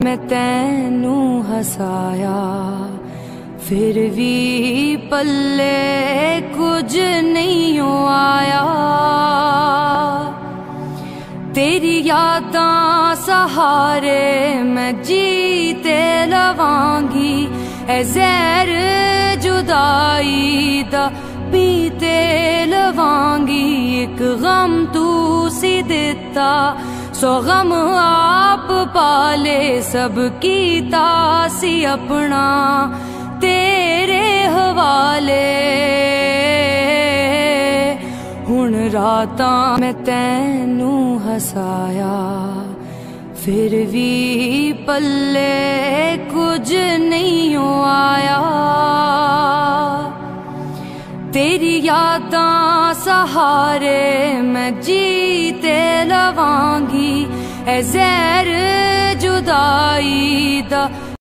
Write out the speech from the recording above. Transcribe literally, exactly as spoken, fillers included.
मैं तैनू हसाया फिर भी पल्ले कुछ नहीं आया। तेरी यादां सहारे मैं जीते लवांगी, ऐ ज़हर जुदाई दा पीते लवांगी। एक गम तू सी दिता सौ गम आप पाले, सब कीता सी अपना तेरे हवाले। हुण रातां मैं तैनू हसाया फिर भी पल्ले कुछ नहीं आया। तेरी यादां सहारे मैं जीते लवांगी, ऐ ज़हर जुदाई दा